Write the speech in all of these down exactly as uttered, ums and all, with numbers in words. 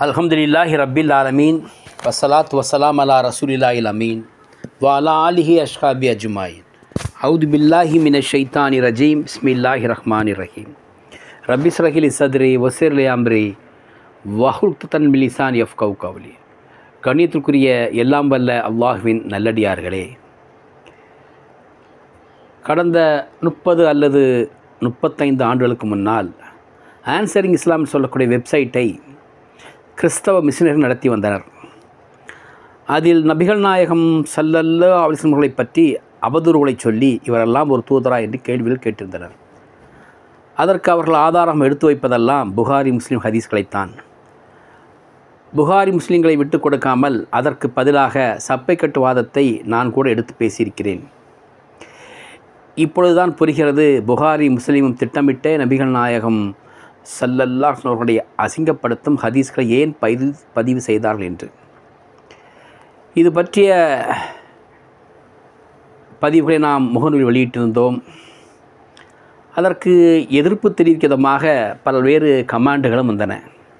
அல்ஹம்துலில்லாஹி ரப்பில் ஆலமீன் வஸ்ஸலாத்து வஸ்ஸலாம் அலா ரசூலில்லாஹில் அமீன் வ அலா ஆலிஹி அஸ்ஹாபி அஜ்மாயின். அவுது பில்லாஹி மினஷ் ஷைத்தானி ரஜீம். பிஸ்மில்லாஹி ரஹ்மானிர் ரஹீம். ரப்பி இஸ்ரஹ் லி சத்ரி வஸ்ஸிர் லி அம்ரி வஹ்லுக்தன் மின் லிசானி யஃப்கஹு கவ்லி. கண்ணியத்திற்குரிய எல்லாம் வல்ல அல்லாஹ்வின் நல்லடியார்களே, கடந்த முப்பது அல்லது முப்பத்தைந்து ஆண்டுகளுக்கு முன்னால் ஆன்சரிங் இஸ்லாம் சொல்லக்கூடிய வெப்சைட்டை கிறிஸ்தவ மிஷினர்கள் நடத்தி வந்தனர். அதில் நபிகள் நாயகம் ஸல்லல்லாஹு அலைஹி வஸல்லம் அவர்களை பற்றி அவதூறுகளை சொல்லி இவரெல்லாம் ஒரு தூதரா என்று கேள்விகள் கேட்டிருந்தனர். அதற்கு அவர்கள் ஆதாரம் எடுத்து வைப்பதெல்லாம் புகாரி முஸ்லீம் ஹதீஸ்களைத்தான். புகாரி முஸ்லீம்களை விட்டு கொடுக்காமல் அதற்கு பதிலாக சப்பை கட்டுவாதத்தை நான் கூட எடுத்து பேசியிருக்கிறேன். இப்பொழுதுதான் புரிகிறது, புகாரி முஸ்லீமும் திட்டமிட்டே நபிகள் நாயகம் ஸல்லல்லாஹு அலைஹி அவர்களுடைய அசிங்கப்படுத்தும் ஹதீஸ்களை ஏன் பதிவு பதிவு செய்தார்கள் என்று. இது பற்றிய பதிவுகளை நாம் முகநூலில் வெளியிட்டிருந்தோம். அதற்கு எதிர்ப்பு தெரிவிக்கும் விதமாக பல்வேறு கமாண்டுகளும் வந்தன.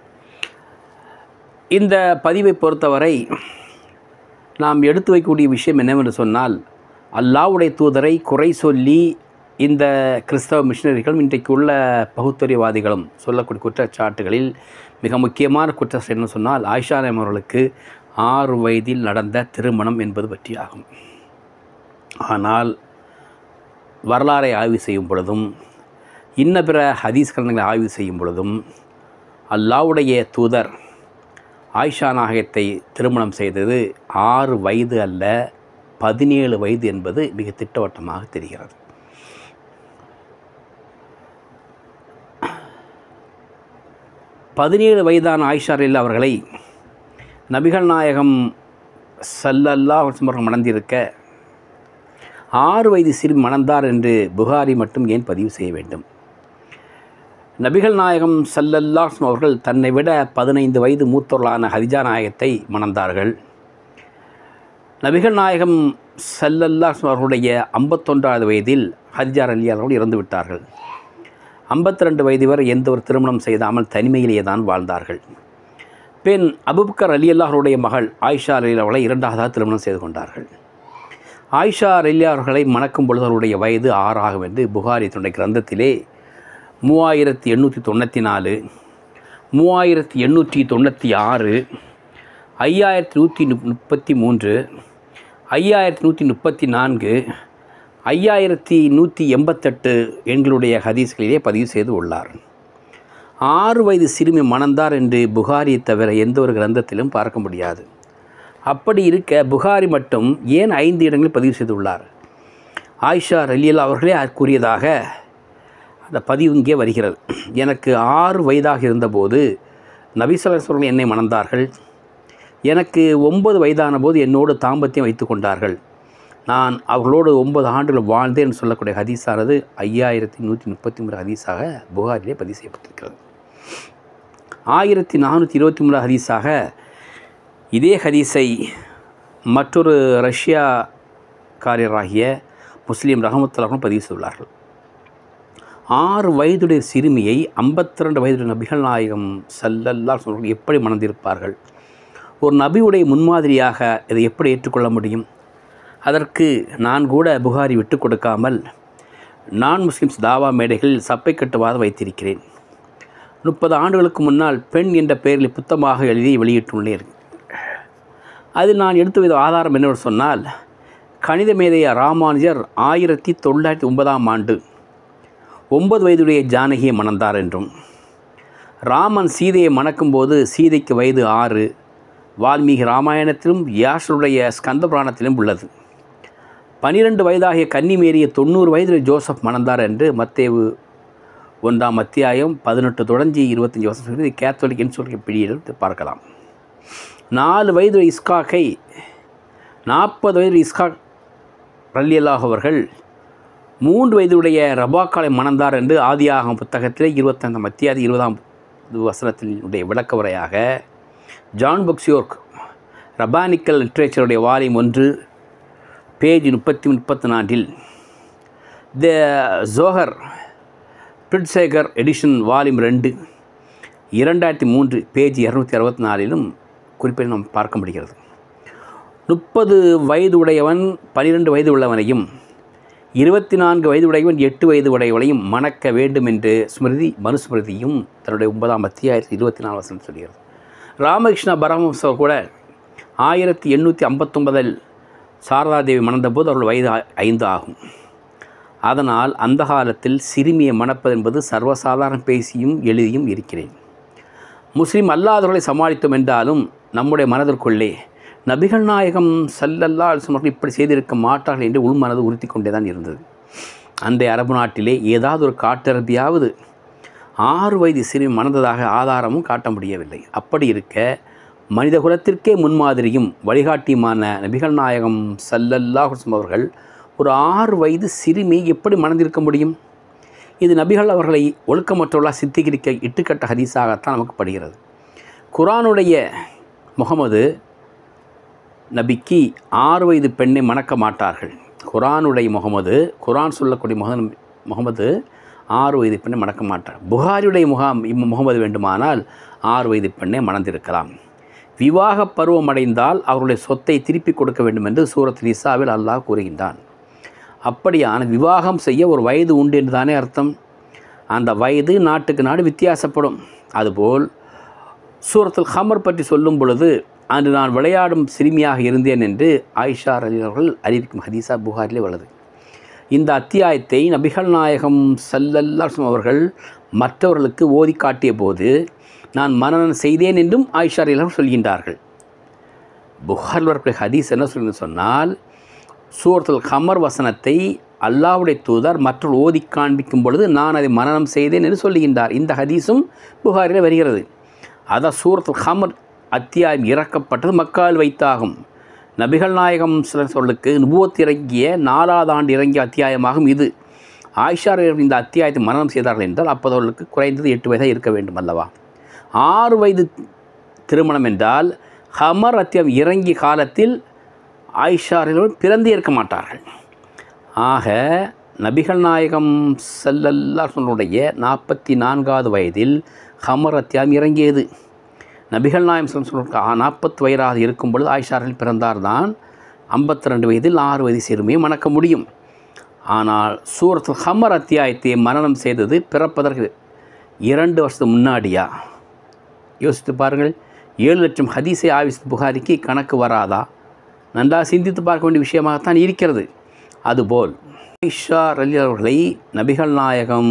இந்த பதிவை பொறுத்தவரை நாம் எடுத்து வைக்கக்கூடிய விஷயம் என்னவென்று சொன்னால், அல்லாஹ்வுடைய தூதரை குறை சொல்லி இந்த கிறிஸ்தவ மிஷினரிகளும் இன்றைக்கு உள்ள பகுத்தறிவாதிகளும் சொல்லக்கூடிய குற்றச்சாட்டுகளில் மிக முக்கியமான குற்றச்சாட்டு என்ன சொன்னால், ஆயிஷா நாயகம் அவர்களுக்கு ஆறு வயதில் நடந்த திருமணம் என்பது பற்றி ஆகும். ஆனால் வரலாறை ஆய்வு செய்யும் பொழுதும் இன்ன பிற ஹதீஸ் கிரந்தங்களை ஆய்வு செய்யும் பொழுதும் அல்லாஹ்வுடைய தூதர் ஆயிஷா நாயகத்தை திருமணம் செய்தது ஆறு வயது அல்ல, பதினேழு வயது என்பது மிக திட்டவட்டமாக தெரிகிறது. பதினேழு வயதான ஆயிஷா ரலியல்லாஹு அவர்களை நபிகள் நாயகம் ஸல்லல்லாஹு அலைஹி வஸல்லம் மணந்திருக்க ஆறு வயது சிறுமி மணந்தார் என்று புகாரி மட்டும் ஏன் பதிவு செய்ய வேண்டும்? நபிகள் நாயகம் ஸல்லல்லாஹு அலைஹி வஸல்லம் அவர்கள் தன்னை விட பதினைந்து வயது மூத்தவர்களான ஹதிஜா நாயகத்தை மணந்தார்கள். நபிகள் நாயகம் ஸல்லல்லாஹு அலைஹி வஸல்லம் அவர்களுடைய ஐம்பத்தொன்றாவது வயதில் ஹதிஜா ரலியல்லாஹு அவர்கள் இறந்து விட்டார்கள். ஐம்பத்தி ரெண்டு வயது வரை எந்த ஒரு திருமணம் செய்தாமல் தனிமையிலேயே தான் வாழ்ந்தார்கள். பெண் அபூபக்கர் ரலியல்லாஹு அவருடைய மகள் ஆயிஷா ரலியல்லாஹு அவர்களை இரண்டாவதாக திருமணம் செய்து கொண்டார்கள். ஆயிஷா ரலியல்லாஹு அவர்களை மணக்கும் பொழுது அவருடைய வயது ஆறாகும் என்று புகாரி தன்னுடைய கிரந்தத்திலே மூவாயிரத்தி எண்ணூற்றி தொண்ணூற்றி நாலு மூவாயிரத்தி எண்ணூற்றி தொண்ணூற்றி ஆறு ஐயாயிரத்தி நூற்றி முப்பத்தி மூன்று ஐயாயிரத்தி நூற்றி முப்பத்தி நான்கு ஐயாயிரத்தி நூற்றி எண்பத்தெட்டு எண்களுடைய ஹதீஸ்களிலே பதிவு செய்து உள்ளார். ஆறு வயது சிறுமி மணந்தார் என்று புகாரியை தவிர எந்த ஒரு கிரந்தத்திலும் பார்க்க முடியாது. அப்படி இருக்க புகாரி மட்டும் ஏன் ஐந்து இடங்களில் பதிவு செய்துள்ளார்? ஆயிஷா ரலியல்லாஹு அவர்களே கூறியதாக அந்த பதிவு இங்கே வருகிறது. எனக்கு ஆறு வயதாக இருந்தபோது நபி ஸல்லல்லாஹு அலைஹி வஸல்லம் என்னை மணந்தார்கள். எனக்கு ஒன்பது வயதான போது என்னோடு தாம்பத்தியம் வைத்து கொண்டார்கள். நான் அவர்களோடு ஒன்பது ஆண்டுகள் வாழ்ந்தேன் என்று சொல்லக்கூடிய ஹதீஸானது ஐயாயிரத்தி நூற்றி முப்பத்தி மூணு ஹதீஸாக புகாரிலே பதிவு செய்யப்பட்டிருக்கிறது. ஆயிரத்தி நானூற்றி இருபத்தி மூணு ஹதீஸாக இதே ஹதீஸை மற்றொரு ரஷ்யா காரியராகிய முஸ்லீம் ரஹமத்துல்லாஹ் பதிவு செய்துள்ளார்கள். ஆறு வயதுடைய சிறுமியை ஐம்பத்தி ரெண்டு வயதுடைய நபிகள் நாயகம் ஸல்லல்லாஹு அலைஹி வஸல்லம் எப்படி மணந்திருப்பார்கள்? ஒரு நபியுடைய முன்மாதிரியாக இதை எப்படி ஏற்றுக்கொள்ள முடியும்? அதற்கு நான் கூட புகாரி விட்டு கொடுக்காமல் நான் முஸ்லிம்ஸ் தாவா மேடைகளில் சப்பை கட்டுவாதம் வைத்திருக்கிறேன். முப்பது ஆண்டுகளுக்கு முன்னால் பெண் என்ற பெயரில் புத்தகமாக எழுதி வெளியிட்டுள்ளேன். அதில் நான் எடுத்து வைத்த ஆதாரம் என்னவென்று சொன்னால், கணித மேதைய ராமானுஜர் ஆயிரத்தி தொள்ளாயிரத்தி ஒன்பதாம் ஆண்டு ஒன்பது வயதுடைய ஜானகியை மணந்தார் என்றும், ராமன் சீதையை மணக்கும்போது சீதைக்கு வயது ஆறு வால்மீகி ராமாயணத்திலும் வியாசருடைய ஸ்கந்த புராணத்திலும் உள்ளது. பனிரெண்டு வயதாகிய கன்னிமேரியை தொண்ணூறு வயதில் ஜோசப் மணந்தார் என்று மத்தேயு ஒன்றாம் அத்தியாயம் பதினெட்டு தொடங்கி இருபத்தஞ்சி வருஷம் கேத்தோலிக் இன்சூரன்ஸ் பிடியில் பார்க்கலாம். நாலு வயது இஸ்காக்கை நாற்பது வயது இஸ்காக் ரலியல்லாஹு அவர்கள் மூன்று வயதுடைய ரபாக்காலை மணந்தார் என்று ஆதியாகம புத்தகத்திலே இருபத்தைந்தாம் அத்தியாயம் இருபதாம் வசனத்தினுடைய விளக்க உரையாக ஜான் புக்ஸ்யோர்க் ரபானிக்கல் லிட்ரேச்சருடைய வால்யூம் ஒன்று பேஜ் முப்பத்தி முப்பத்தி நான்கில் த ஜோஹர் பிரிட்சேகர் எடிஷன் வால்யூம் ரெண்டு இரண்டாயிரத்தி மூன்று பேஜ் இரநூத்தி அறுபத்தி நாலிலும் குறிப்பிட நாம் பார்க்க முடிகிறது. முப்பது வயது உடையவன் பனிரெண்டு வயது உள்ளவனையும் இருபத்தி நான்கு வயது உடையவன் எட்டு வயது உடையவனையும் மணக்க வேண்டும் என்று ஸ்மிருதி மனுஸ்மிருதியும் தன்னுடைய ஒன்பதாம் அத்தியாயிரத்தி இருபத்தி நாலு வசனம் சொல்கிறது. ராமகிருஷ்ண பரமஹம்சர் கூட ஆயிரத்தி எண்ணூற்றி ஐம்பத்தொன்பதில் சாரதாதேவி மணந்தபோது அவர்கள் வயது ஐந்து ஆகும். அதனால் அந்த காலத்தில் சிறுமியை மணப்பது என்பது சர்வசாதாரண பேசியும் எழுதியும் இருக்கிறேன். முஸ்லீம் அல்லாதவர்களை சமாளித்தோம் என்றாலும் நம்முடைய மனதிற்குள்ளே நபிகள் நாயகம் ஸல்லல்லாஹு அலைஹி வஸல்லம் இப்படி செய்திருக்க மாட்டார்கள் என்று உள்மனது உறுத்தி கொண்டே தான் இருந்தது. அந்த அரபு நாட்டிலே ஏதாவது ஒரு காட்டரபியாவது ஆறு வயது சிறுமி மணந்ததாக ஆதாரமும் காட்ட முடியவில்லை. அப்படி இருக்க மனித குலத்திற்கே முன்மாதிரியும் வழிகாட்டியுமான நபிகள் நாயகம் ஸல்லல்லாஹு அலைஹி வஸல்லம் அவர்கள் ஒரு ஆறு வயது சிறுமி எப்படி மணந்திருக்க முடியும்? இது நபிகள் அவர்களை ஒழுக்கமற்றவர்களாக சித்தரிக்க இட்டுக்கட்ட ஹதீஸாகத்தான் நமக்கு படுகிறது. குர்ஆனுடைய முகமது நபிக்கு ஆறு வயது பெண்ணை மணக்க மாட்டார்கள். குர்ஆனுடைய முகமது குர்ஆன் சொல்லக்கூடிய முக முகமது ஆறு வயது பெண்ணை மணக்க மாட்டார். புகாரியுடைய முகாம் முகமது வேண்டுமானால் ஆறு வயது பெண்ணை மணந்திருக்கலாம். விவாக பருவம் அடைந்தால் அவருடைய சொத்தை திருப்பி கொடுக்க வேண்டும் என்று சூரத் நிசாவில் அல்லாஹ் கூறுகின்றான். அப்படியான விவாகம் செய்ய ஒரு வயது உண்டு என்று தானே அர்த்தம். அந்த வயது நாட்டுக்கு நாடு வித்தியாசப்படும். அதுபோல் சூரத்துல் கமர் பற்றி சொல்லும் பொழுது அன்று நான் விளையாடும் சிறுமியாக இருந்தேன் என்று ஆயிஷா ரலியல்லாஹு அவர்கள் அறிவிக்கும் ஹதீஸா புகாரிலே உள்ளது. இந்த அத்தியாயத்தை நபிகள் நாயகம் ஸல்லல்லாஹு அலைஹி வஸல்லம் அவர்கள் மற்றவர்களுக்கு ஓதி காட்டிய போது நான் மனனம் செய்தேன் என்றும் ஆயிஷா ரலியல்லாஹு அவர்கள் சொல்கின்றார்கள். புகாரில் வரக்கூடிய ஹதீஸ் என்ன சொல்லி சொன்னால், சூரத்துல் கமர் வசனத்தை அல்லாஹ்வுடைய தூதர் மற்றொரு ஓதி காண்பிக்கும் பொழுது நான் அதை மனனம் செய்தேன் என்று சொல்லுகின்றார். இந்த ஹதீஸும் புகாரில் வருகிறது. அதான் சூரத்துல் கமர் அத்தியாயம் இறக்கப்பட்டது மக்கால் வைத்தாகும். நபிகள் நாயகம் சில சொல்லுக்கு நுபுவத் இறங்கிய நாலாவது ஆண்டு இறங்கிய அத்தியாயமாகும் இது. ஆயிஷா இந்த அத்தியாயத்தை மனனம் செய்தார்கள் என்றால் அப்போது அவர்களுக்கு குறைந்தது எட்டு வயதாக இருக்க வேண்டும் அல்லவா? ஆறு வயது திருமணம் என்றால் கமர் அத்தியாயம் இறங்கிய காலத்தில் ஆயிஷா பிறந்தே இருக்க மாட்டார்கள். ஆக நபிகள் நாயகம் ஸல்லல்லாஹு அலைஹி வஸல்லம் நாற்பத்தி நான்காவது வயதில் கமர் அத்தியாயம் இறங்கியது. நபிகள் நாயகம் ஸல்லல்லாஹு அலைஹி நாற்பத்து வயதாக இருக்கும் பொழுது ஆயிஷா பிறந்தார்தான் ஐம்பத்தி ரெண்டு வயதில் ஆறு வயது சிறுமியை மணக்க முடியும். ஆனால் சூரத்துல் கமர் அத்தியாயத்தை மனனம் செய்தது பிறப்பதற்கு இரண்டு வருஷத்துக்கு முன்னாடியா? யோசித்து பாருங்கள். ஏழு லட்சம் ஹதீஸை ஆவிஸ் புகாரிக்கு கணக்கு வராதா? நன்றாக சிந்தித்து பார்க்க வேண்டிய விஷயமாகத்தான் இருக்கிறது. அதுபோல் ஆயிஷா ரலியல்லாஹு அவர்களை நபிகள் நாயகம்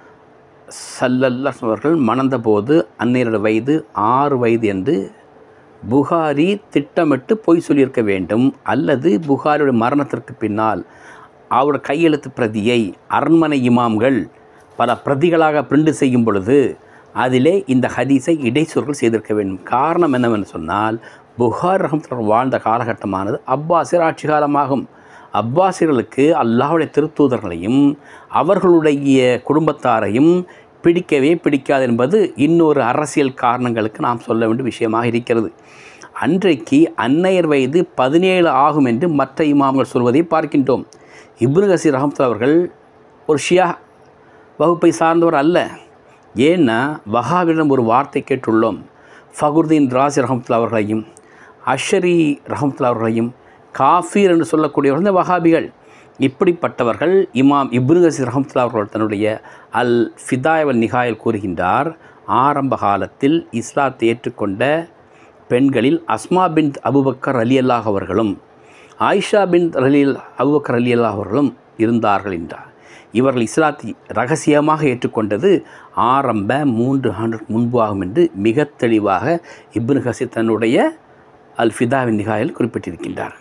ஸல்லல்லாஹு அவர்கள் மணந்தபோது அன்னையரோட வயது ஆறு வயது என்று புகாரி திட்டமிட்டு பொய் சொல்லியிருக்க வேண்டும். அல்லது புகாரியுடைய மரணத்திற்கு பின்னால் அவருடைய கையெழுத்து பிரதியை அரண்மனை இமாம்கள் பல பிரதிகளாக பிரிண்ட் செய்யும் பொழுது அதிலே இந்த ஹதீஸை இடைச்சொற்கள் செய்திருக்க வேண்டும். காரணம் என்னவென்று சொன்னால், புகார் ரஹ்மத்துல்லாஹி வாழ்ந்த காலகட்டமானது அப்பாசியர் ஆட்சி காலமாகும். அப்பாசியர்களுக்கு அல்லாஹ்வுடைய திருத்தூதர்களையும் அவர்களுடைய குடும்பத்தாரையும் பிடிக்கவே பிடிக்காது என்பது இன்னொரு அரசியல் காரணங்களுக்கு நாம் சொல்ல வேண்டிய விஷயமாக இருக்கிறது. அன்றைக்கு அன்னையர் வயது பதினேழு ஆகும் என்று மற்ற இமாம்கள் சொல்வதை பார்க்கின்றோம். இப்னு கஸீர் ரஹ்மத்துல்லாஹி அவர்கள் ஒரு ஷியா வகுப்பை சார்ந்தவர் அல்ல. ஏன்னா வஹாபிடம் ஒரு வார்த்தை கேட்டுள்ளோம். ஃபகுர்தீன் ராசி ரஹ்மத்துல்லாஹி அவர்களையும் அஷரி ரஹ்மத்துல்லாஹி அவர்களையும் காஃபீர் என்று சொல்லக்கூடியவர்கள் இந்த வஹாபிகள். இப்படிப்பட்டவர்கள் இமாம் இப்னு கஸீர் ரஹ்மத்துல்லாஹி அவர்கள் தன்னுடைய அல் ஃபிதாய் வல் நிகாயில் கூறுகின்றார், ஆரம்ப காலத்தில் இஸ்லாத்தை ஏற்றுக்கொண்ட பெண்களில் அஸ்மா பின் அபூபக்கர் ரலியல்லாஹு அவர்களும் ஆயிஷா பின் ரலில் அபூபக்கர் ரலியல்லாஹு அவர்களும் இருந்தார்கள் என்றார். இவர்கள் இஸ்லாத்தை ரகசியமாக ஏற்றுக்கொண்டது ஆரம்ப மூன்று ஆண்டுக்கு முன்பு ஆகும் என்று மிக தெளிவாக இப்னு கஸீர் தன்னுடைய அல் ஃபிதாவின் நிகாயில் குறிப்பிட்டிருக்கின்றார்.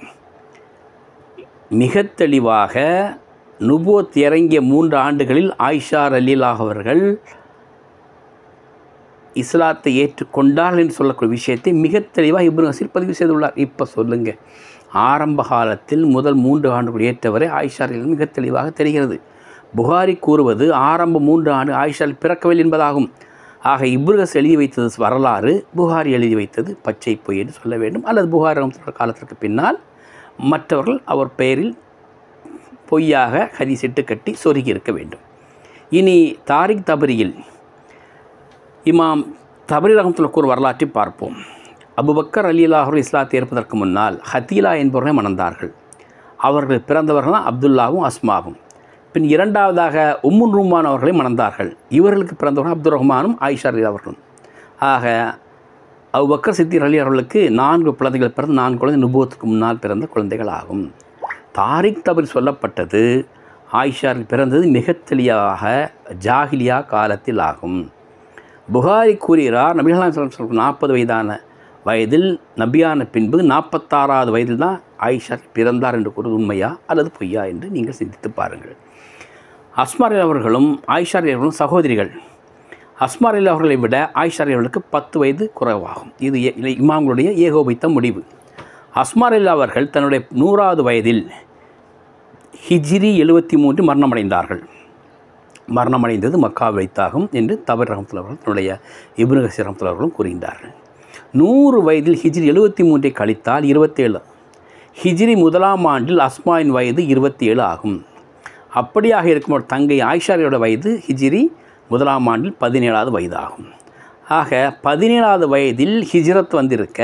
மிக தெளிவாக நுபுவத் இறங்கிய மூன்று ஆண்டுகளில் ஆயிஷா ரலியல்லாஹு அவர்கள் இஸ்லாத்தை ஏற்றுக்கொண்டார்கள் என்று சொல்லக்கூடிய விஷயத்தை மிக தெளிவாக இப்னு கஸீர் பதிவு செய்துள்ளார். இப்போ சொல்லுங்கள், ஆரம்ப காலத்தில் முதல் மூன்று ஆண்டுகள் ஏற்றவரை ஆயிஷா ரலியல்லாஹு மிக தெளிவாக தெரிகிறது. புகாரி கூறுவது ஆரம்ப மூன்று ஆண்டு ஆயிஷா பிறக்கவில்லை என்பதாகும். ஆக இப்னு கஸீர் எழுதி வைத்தது வரலாறு, புகாரி எழுதி வைத்தது பச்சை பொய் என்று சொல்ல வேண்டும். அல்லது புகாரி காலத்திற்கு பின்னால் மற்றவர்கள் அவர் பெயரில் பொய்யாக ஹதீஸிட்டு கட்டி சொருகி இருக்க வேண்டும். இனி தாரிக் தபரியில் இமாம் தபரி ரஹ்மத்துல்லாஹி ஒரு வரலாற்றை பார்ப்போம். அபூபக்கர் ரலியல்லாஹு அன்ஹு இஸ்லாத்தை ஏற்பதற்கு முன்னால் ஹதீலா என்பவர்களை மணந்தார்கள். அவர்கள் பிறந்தவர்கள் அப்துல்லாவும் அஸ்மாவும். பின் இரண்டாவதாக உம்மு ரூமான் அவர்களை மணந்தார்கள். இவர்களுக்கு பிறந்தவர்கள் அப்துல் ரஹ்மானும் ஆயிஷா ரலியல்லாஹு அவர்களும். ஆக அபூபக்கர் சித்திக் ரலியல்லாஹு அவர்களுக்கு நான்கு குழந்தைகள் பிறந்த நான்கு குழந்தை நுபுவத்துக்கு முன்னால் பிறந்த குழந்தைகள் ஆகும். தாரிக் தபரி சொல்லப்பட்டது ஆயிஷா பிறந்தது மிக தெளிவாக ஜாஹிலியா காலத்தில் ஆகும். புகாரி கூறுகிறார், நபிகள் நாயகம் நாற்பது வயதான வயதில் நபியான பின்பு நாற்பத்தாறாவது வயதில் தான் ஆயிஷா பிறந்தார் என்று கூறுவது உண்மையா அல்லது பொய்யா என்று நீங்கள் சிந்தித்து பாருங்கள். அஸ்மா ரலியல்லாஹு அவர்களும் ஆயிஷா ரலியல்லாஹு அவர்களும் சகோதரிகள். அஸ்மா ரலியல்லாஹு அவர்களை விட ஆயிஷா ரலியல்லாஹு அவர்களுக்கு பத்து வயது குறைவாகும். இது இமாம்களுடைய ஏகோபித்த முடிவு. அஸ்மா ரலியல்லாஹு அவர்கள் தன்னுடைய நூறாவது வயதில் ஹிஜ்ரி எழுபத்தி மூன்று மரணமடைந்தார்கள். மரணமடைந்தது மக்கா வைத்தாகும் என்று தபரி ரஹ்மத்துல்லாஹி அவர்கள் தன்னுடைய இப்னு கஸீர் ரஹ்மத்துல்லாஹி அவர்களும் கூறுகின்றார்கள். நூறு வயதில் ஹிஜ்ரி எழுபத்தி மூன்றை கழித்தால் இருபத்தேழு. ஹிஜ்ரி முதலாம் ஆண்டில் அஸ்மாவின் வயது இருபத்தி ஏழு ஆகும். அப்படியாக இருக்கும் தங்கை ஆயிஷாரியோட வயது ஹிஜ்ரி முதலாம் ஆண்டில் பதினேழாவது வயது ஆகும். ஆக பதினேழாவது வயதில் ஹிஜ்ரத் வந்திருக்க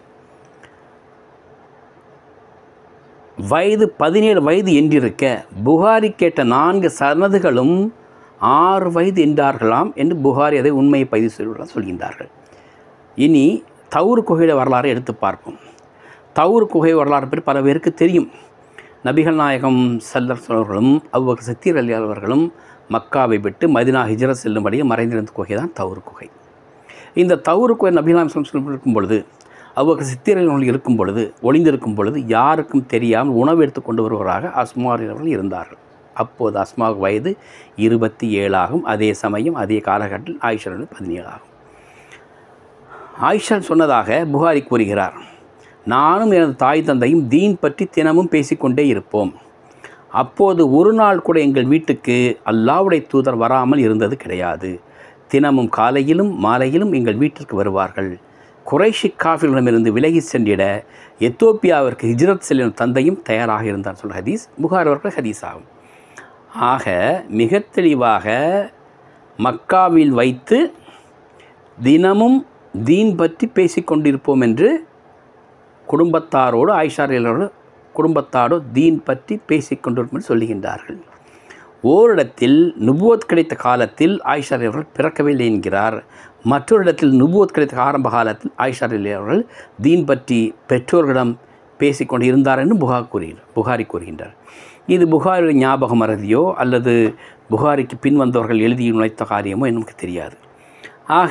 வயது பதினேழு வயது என்றிருக்க புகாரி கேட்ட நான்கு சனதுகளும் ஆறு வயது என்றார்களாம் என்று புகாரி அதை உண்மையை பதிவு செய்ய சொல்கின்றார்கள். இனி தௌர் குகையோட வரலாறை எடுத்து பார்ப்போம். தௌர் குகை வரலாறு பற்றி பல பேருக்கு தெரியும். நபிகள் நாயகம் ஸல்லல்லாஹு அலைஹி அவர்களும் அபூபக்கர் சித்தீக் ரலியல்லாஹு அவர்களும் மக்காவை விட்டு மதினா ஹிஜ்ரத் செல்லும்படி மறைந்திருந்த குகை தான் தௌர் குகை. இந்த தௌர் குகை நபிகள் நாயகம் ஸல்லல்லாஹு அலைஹி இருக்கும் பொழுது அபூபக்கர் சித்தீக் ரலியல்லாஹு அவர்கள் இருக்கும் பொழுது ஒளிந்திருக்கும் பொழுது யாருக்கும் தெரியாமல் உணவு எடுத்து கொண்டு வருவராக அஸ்மா அவர்கள் இருந்தார்கள். அப்போது அஸ்மாவுக்கு வயது இருபத்தி ஏழாகும். அதே சமயம் அதே காலகட்டத்தில் ஆயிஷா பதினேழு ஆகும். ஆயிஷா சொன்னதாக புகாரி கூறுகிறார், நானும் எனது தாய் தந்தையும் தீன் பற்றி தினமும் பேசிக்கொண்டே இருப்போம். அப்போது ஒரு நாள் கூட எங்கள் வீட்டுக்கு அல்லாஹ்வுடைய தூதர் வராமல் இருந்தது கிடையாது. தினமும் காலையிலும் மாலையிலும் எங்கள் வீட்டிற்கு வருவார்கள். குறைஷி காஃபிர்களிடமிருந்து விலகி சென்றிட எத்தோப்பியாவிற்கு ஹிஜ்ரத் செல்லும் தந்தையும் தயாராக இருந்தார் சொல்ல ஹதீஸ் புகாரி அவர்கள் ஹதீஸ் ஆகும். ஆக மிக தெளிவாக மக்காவில் வைத்து தினமும் தீன் பற்றி பேசிக்கொண்டிருப்போம் என்று குடும்பத்தாரோடு ஆயிஷா ரலியல்லாஹு குடும்பத்தாரோ தீன் பற்றி பேசிக்கொண்டிருப்போம் என்று சொல்லுகின்றார்கள். ஓரிடத்தில் நுபுவத் கிடைத்த காலத்தில் ஆயிஷா ரலியல்லாஹு அவர்கள் பிறக்கவில்லை என்கிறார். மற்றொரு இடத்தில் நுபுவத் கிடைத்த ஆரம்ப காலத்தில் ஆயிஷா ரலியல்லாஹு அவர்கள் தீன் பற்றி பெற்றோர்களிடம் பேசிக்கொண்டு இருந்தார் என்று புகார் கூறுகிறார் புகாரி கூறுகின்றார். இது புகாரியுடைய ஞாபக மறதியோ அல்லது புகாரிக்கு பின் வந்தவர்கள் எழுதி நுழைத்த காரியமோ எனக்கு தெரியாது. ஆக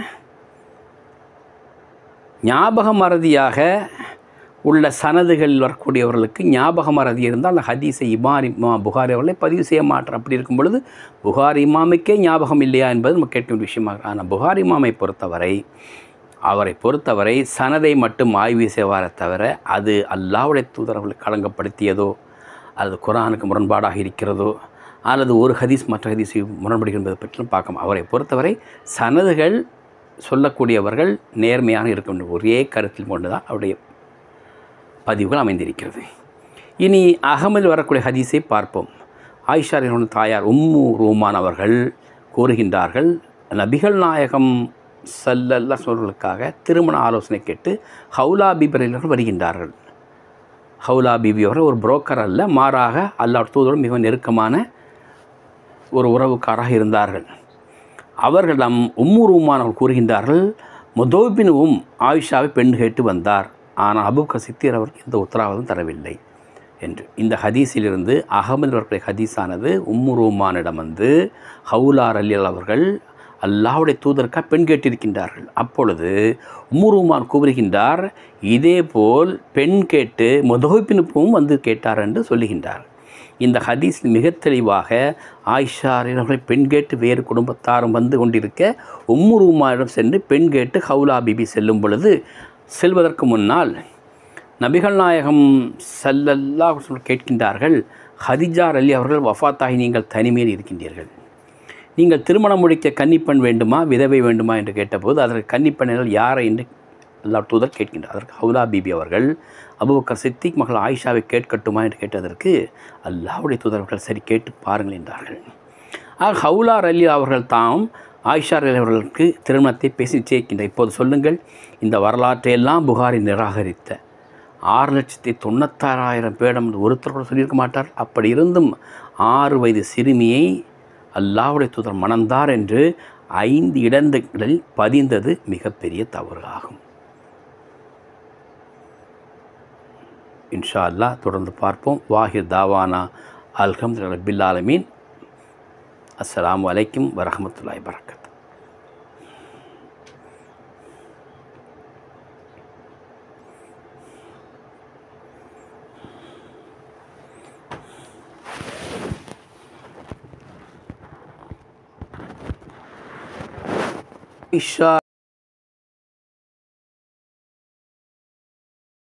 ஞாபக மறதியாக உள்ள சனதுகளில் வரக்கூடியவர்களுக்கு ஞாபக மறதி இருந்தால் அந்த ஹதீஸை இமாம் இமா புகாரி அவர்களை பதிவு செய்ய மாட்டார். அப்படி இருக்கும் பொழுது புகாரி இமாமுக்கே ஞாபகம் இல்லையா என்பது நம்ம கேட்க வேண்டிய விஷயமாக. ஆனால் புகாரி இமாமை பொறுத்தவரை அவரை பொறுத்தவரை சனதை மட்டும் ஆய்வு செய்வாரை தவிர அது அல்லாஹ்வுடைய தூதரவர்களை களங்கப்படுத்தியதோ அல்லது குர்ஆனுக்கு முரண்பாடாக இருக்கிறதோ அல்லது ஒரு ஹதீஸ் மற்ற ஹதீஸ் முரண்படுகிறது என்பதை பற்றியும் பார்க்கணும். அவரை பொறுத்தவரை சனதுகள் சொல்லக்கூடியவர்கள் நேர்மையாக இருக்கின்ற ஒரே கருத்தில் கொண்டு தான் அவருடைய பதிவுகள் அமைந்திருக்கிறது. இனி அகமது வரக்கூடிய ஹதீஸை பார்ப்போம். ஆயிஷா ரலியல்லாஹு தாயார் உம்மு ரூமான் அவர்கள் கூறுகின்றார்கள், நபிகள் நாயகம் ஸல்லல்லாஹு அவர்களுக்காக திருமண ஆலோசனை கேட்டு ஹவுலா பிபி ரலியல்லாஹு வருகின்றார்கள். ஹவுலா பிபி அவர்கள் ஒரு புரோக்கர் அல்ல, மாறாக அல்லாஹ் தூதரோடு மிக நெருக்கமான ஒரு உறவுக்காராக இருந்தார்கள். அவர்களிடம் உம்மு ரூமான் அவர்கள் கூறுகின்றார்கள், முதோபினுவும் ஆயிஷாவை பெண் கேட்டு வந்தார், ஆனால் அபூபக்கர் சித்தீக் அவருக்கு எந்த உத்தரவாதம் தரவில்லை என்று. இந்த ஹதீஸிலிருந்து அகமது அவர்களுடைய ஹதீஸானது உம்மு ரூமானிடம் வந்து ஹவுலா ரலியல்லாஹு அவர்கள் அல்லாஹ்வுடைய தூதருக்காக பெண் கேட்டிருக்கின்றார்கள். அப்பொழுது உம்மு ரூமான் கூறுகின்றார், இதேபோல் பெண் கேட்டு முதோபினுவும் வந்து கேட்டார் என்று சொல்லுகின்றார். இந்த ஹதீஸ் மிக தெளிவாக ஆயிஷா அவர்களை பெண் கேட்டு வேறு குடும்பத்தாரும் வந்து கொண்டிருக்க உம்மு ரூமானிடம் சென்று பெண் கேட்டு ஹவுலா பிபி செல்லும் பொழுது செல்வதற்கு முன்னால் நபிகள் நாயகம் ஸல்லல்லாஹு அலைஹி வஸல்லம் கேட்கின்றார்கள், ஹதிஜா ரலி அவர்கள் வஃபாத்தாகி நீங்கள் தனிமையில் இருக்கின்றீர்கள், நீங்கள் திருமணம் முடிக்க கன்னிப்பெண் வேண்டுமா விதவை வேண்டுமா என்று கேட்டபோது அதற்கு கன்னிப்பெண்கள் யாரை என்று அல்லாஹ் தூதர் கேட்கின்றார். அதற்கு ஹவுலா பிபி அவர்கள் அபூபக்கர் சித்திக் மகள் ஆயிஷாவை கேட்கட்டுமா என்று கேட்டதற்கு அல்லாஹ்வுடைய தூதர்கள் சரி கேட்டு பாருங்கள் என்றார்கள். ஆக ஹவுலா ரலி அவர்கள் தாம் ஆயிஷா அவர்களுக்கு திருமணத்தை பேசி நிச்சயிக்கின்ற இப்போது சொல்லுங்கள், இந்த வரலாற்றையெல்லாம் புகாரி நிராகரித்த ஆறு லட்சத்தி தொண்ணூத்தாறாயிரம் பேரிடம் ஒருத்தர் கூட சொல்லியிருக்க மாட்டார். அப்படி இருந்தும் ஆறு வயது சிறுமியை அல்லாஹ்வுடைய தூதர் மணந்தார் என்று ஐந்து இடங்களில் பதிந்தது மிகப்பெரிய தவறு ஆகும். இன்ஷா அல்லாஹ் தொடர்ந்து பார்ப்போம். வாஹிர் தாவானா அல்ஹம்துலில்லாஹி ரப்பில் ஆலமீன். அஸ்ஸலாமு அலைக்கும் வரஹ்மத்துல்லாஹி வபரகாத்துஹு. இஷா